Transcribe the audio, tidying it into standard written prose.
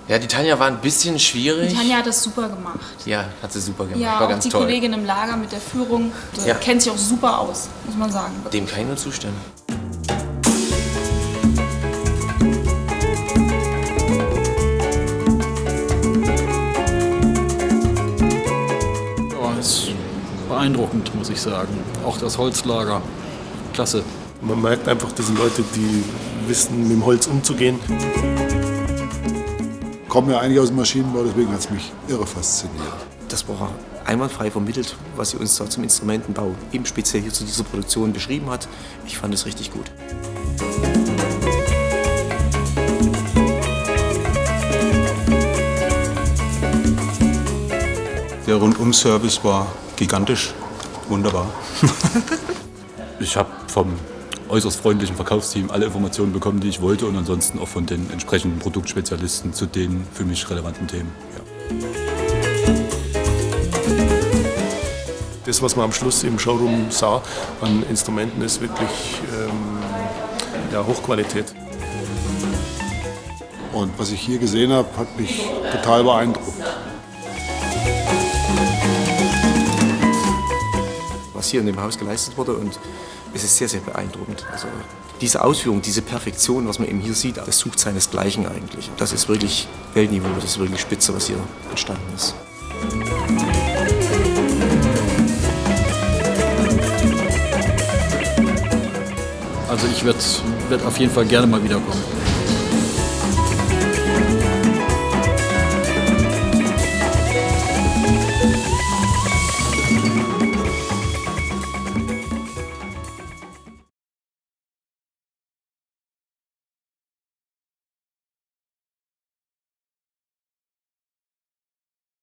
Ja, die Tanja war ein bisschen schwierig. Die Tanja hat das super gemacht. Ja, hat sie super gemacht. Ja, war auch ganz die toll. Kollegin im Lager mit der Führung, die Ja. kennt sich auch super aus, muss man sagen. Dem kann ich nur zustimmen. Ja, ist beeindruckend, muss ich sagen. Auch das Holzlager. Klasse. Man merkt einfach, das sind Leute, die wissen, mit dem Holz umzugehen. Ich komme ja eigentlich aus dem Maschinenbau, deswegen hat es mich irre fasziniert. Das war einwandfrei vermittelt, was sie uns da zum Instrumentenbau eben speziell hier zu dieser Produktion beschrieben hat. Ich fand es richtig gut. Der Rundum-Service war gigantisch, wunderbar. Ich habe vom äußerst freundlichen Verkaufsteam alle Informationen bekommen, die ich wollte, und ansonsten auch von den entsprechenden Produktspezialisten zu den für mich relevanten Themen. Ja. Das, was man am Schluss im Showroom sah an Instrumenten, ist wirklich ja, Hochqualität. Und was ich hier gesehen habe, hat mich total beeindruckt. Was hier in dem Haus geleistet wurde, und es ist sehr, sehr beeindruckend. Also diese Ausführung, diese Perfektion, was man eben hier sieht, das sucht seinesgleichen eigentlich. Das ist wirklich Weltniveau, das ist wirklich spitze, was hier entstanden ist. Also ich werd auf jeden Fall gerne mal wiederkommen.